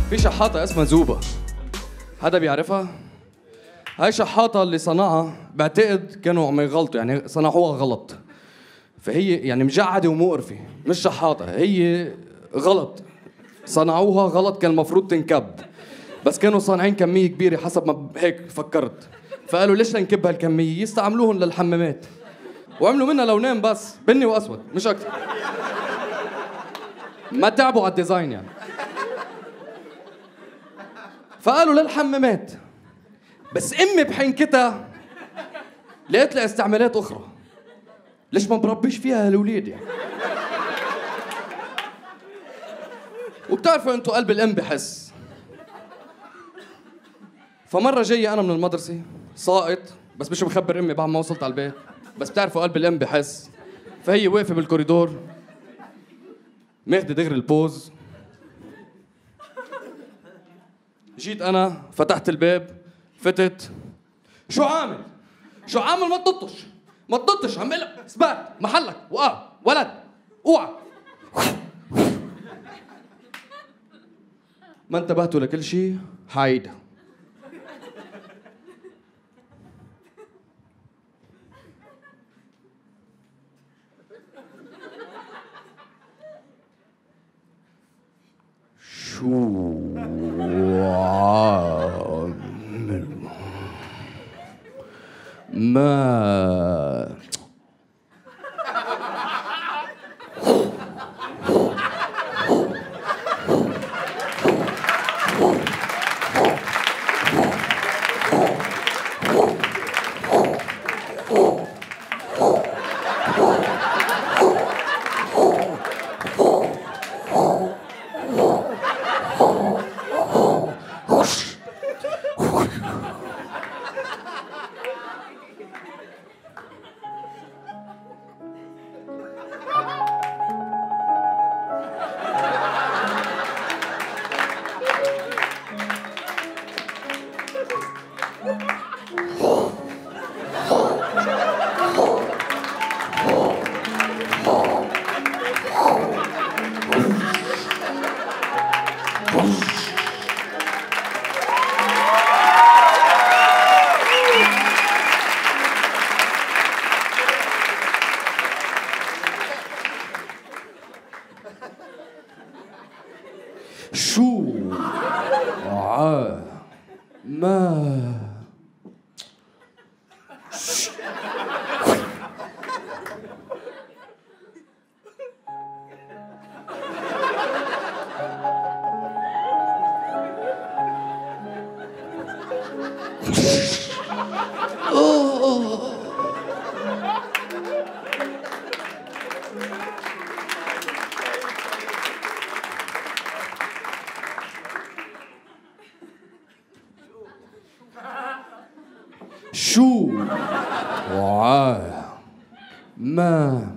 في شحاطة اسمها زوبة، حدا بيعرفها؟ هاي شحاطة اللي صنعها بعتقد كانوا عم يغلطوا، يعني صنعوها غلط. فهي يعني مجعدة ومقرفة، مش شحاطة، هي غلط. صنعوها غلط، كان المفروض تنكب، بس كانوا صانعين كمية كبيرة حسب ما هيك فكرت. فقالوا ليش ننكب هالكمية؟ يستعملوهن للحمامات. وعملوا منها لونين بس، بني وأسود، مش أكثر. ما تعبوا على الديزاين يعني. فقالوا للحمامات. بس امي بحنكتها لقيت لها استعمالات اخرى. ليش ما بربيش فيها هالوليد يعني؟ وبتعرفوا انتوا قلب الام بحس. فمره جاي انا من المدرسه ساقط، بس مش مخبر امي بعد ما وصلت على البيت. بس بتعرفوا قلب الام بحس. فهي واقفه بالكوريدور ماخذه دغري البوز. جيت انا فتحت الباب، فتت. شو عامل؟ شو عامل؟ ما تطش، ما تطش، عم بقلك اثبات محلك، وقع ولد اوعى. ما انتبهتوا لكل شيء، حعيدها. شو عامل؟ ما شو ما